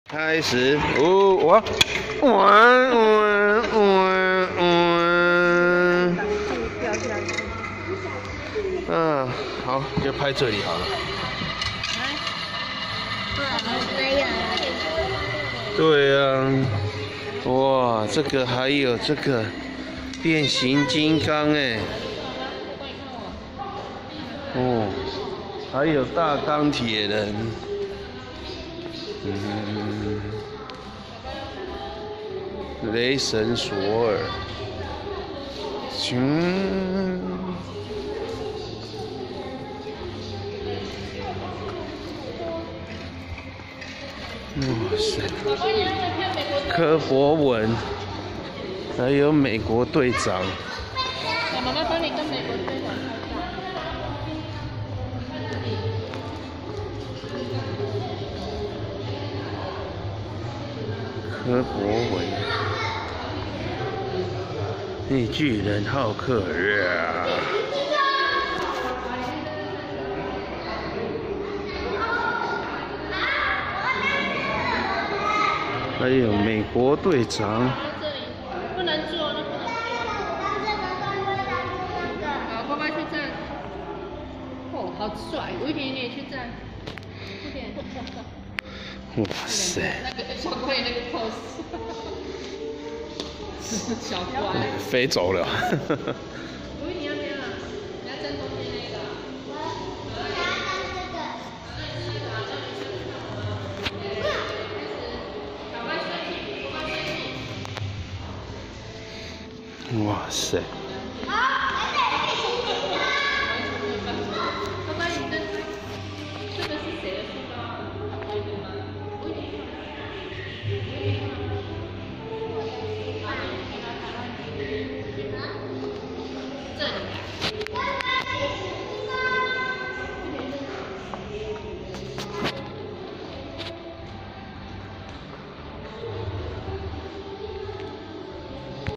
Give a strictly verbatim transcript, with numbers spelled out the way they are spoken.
开始，哦，我，玩玩玩玩，嗯，好，就拍这里好了。对啊，哇，这个还有这个变形金刚哎，哦，还有大钢铁人。 嗯，雷神索尔，嗯，哇塞，柯博文，还有美国队长。 妈妈帮你跟美国队长柯博文，那巨人浩克啊！还有美国队长。 不能坐，那不能坐。好，乖乖去站。哦，好帅！吴一婷，你也去站。快点。 哇塞！ 那个小怪那个 pose。小怪。 飞走了。 吴一婷要边了，你要站中间那个。 哇塞！